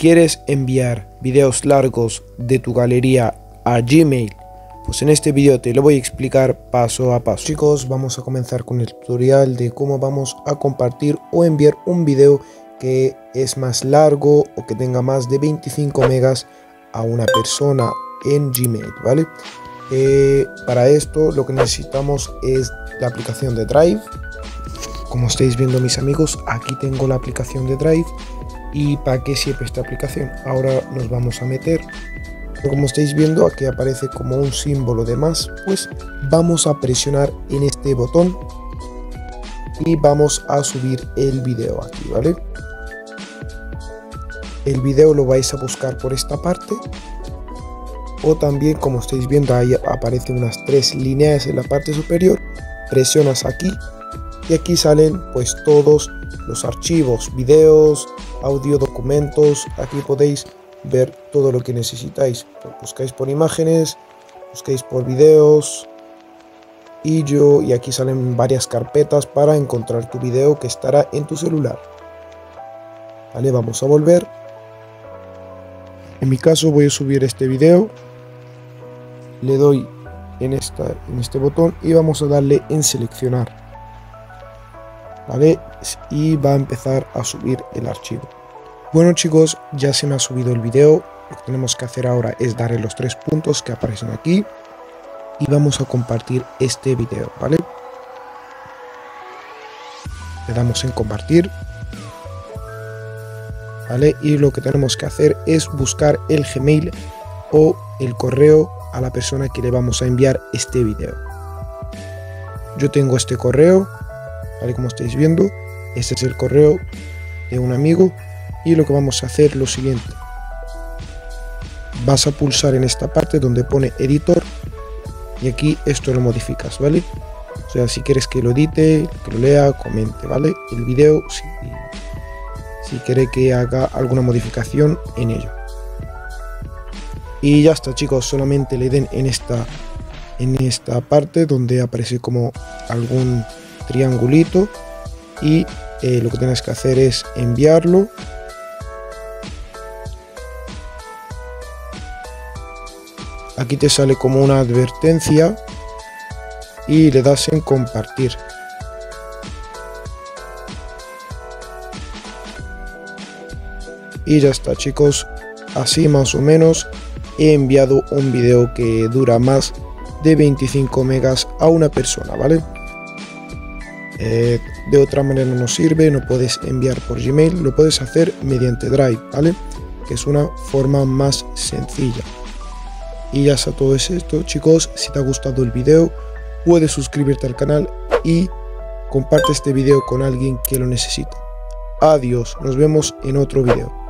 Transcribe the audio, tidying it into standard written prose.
¿Quieres enviar videos largos de tu galería a Gmail? Pues en este vídeo te lo voy a explicar paso a paso. Chicos, vamos a comenzar con el tutorial de cómo vamos a compartir o enviar un video que es más largo o que tenga más de 25 megas a una persona en Gmail, ¿vale? Para esto lo que necesitamos es la aplicación de Drive. Como estáis viendo, mis amigos, aquí tengo la aplicación de Drive. ¿Y para qué sirve esta aplicación? Ahora nos vamos a meter. Como estáis viendo, aquí aparece como un símbolo de más. Pues vamos a presionar en este botón y vamos a subir el video aquí, ¿vale? El video lo vais a buscar por esta parte, o también, como estáis viendo, ahí aparecen unas 3 líneas en la parte superior. Presionas aquí y aquí salen pues todos los archivos, videos, audio, documentos. Aquí podéis ver todo lo que necesitáis. Buscáis por imágenes, buscáis por videos y aquí salen varias carpetas para encontrar tu video que estará en tu celular. Vale, vamos a volver. En mi caso voy a subir este video. Le doy en este botón y vamos a darle en seleccionar. ¿Vale? Y va a empezar a subir el archivo. Bueno, chicos, ya se me ha subido el video. Lo que tenemos que hacer ahora es darle los 3 puntos que aparecen aquí y vamos a compartir este video, ¿vale? Le damos en compartir, ¿vale? Y lo que tenemos que hacer es buscar el Gmail o el correo a la persona que le vamos a enviar este video. Yo tengo este correo, ¿vale? Como estáis viendo, este es el correo de un amigo. Y lo que vamos a hacer es lo siguiente: vas a pulsar en esta parte donde pone editor y aquí esto lo modificas, ¿vale? O sea, si quieres que lo edite, que lo lea, comente, ¿vale? El video, si quiere que haga alguna modificación en ello. Y ya está, chicos, solamente le den en esta parte donde aparece como algún triangulito y lo que tienes que hacer es enviarlo. Aquí te sale como una advertencia y le das en compartir. Y ya está, chicos, así más o menos he enviado un video que dura más de 25 megas a una persona, ¿vale? De otra manera no nos sirve, no puedes enviar por Gmail, lo puedes hacer mediante Drive, ¿vale? Que es una forma más sencilla. Y ya está todo esto, chicos. Si te ha gustado el video, puedes suscribirte al canal y comparte este video con alguien que lo necesita. Adiós, nos vemos en otro video.